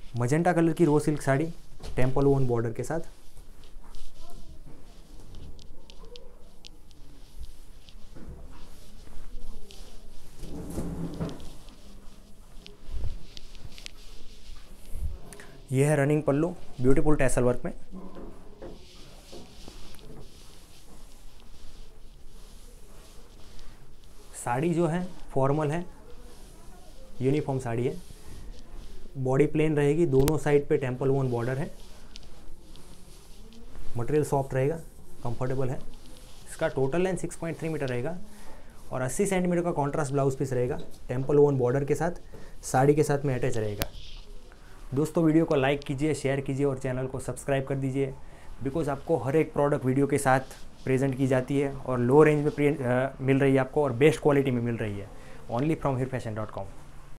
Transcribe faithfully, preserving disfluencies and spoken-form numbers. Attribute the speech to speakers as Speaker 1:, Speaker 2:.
Speaker 1: Magenta colour की raw silk sari temple one border के साथ। यह है running pallu beautiful tassel work में। साड़ी जो है फॉर्मल है, यूनिफॉर्म साड़ी है। बॉडी प्लेन रहेगी, दोनों साइड पे टेम्पल वन बॉर्डर है। मटेरियल सॉफ्ट रहेगा, कंफर्टेबल है। इसका total length six point three metre रहेगा और अस्सी सेंटीमीटर का कॉन्ट्रास्ट ब्लाउज पीस रहेगा टेम्पल वन बॉर्डर के साथ, साड़ी के साथ में अटैच रहेगा। दोस्तों वीडियो को लाइक कीजिए, शेयर कीजिए और चैनल को सब्सक्राइब कर दीजिए, बिकॉज आपको हर एक प्रोडक्ट वीडियो के साथ प्रेजेंट की जाती है और लो रेंज में मिल रही है आपको और बेस्ट क्वालिटी में मिल रही है। Only from here fashion dot com.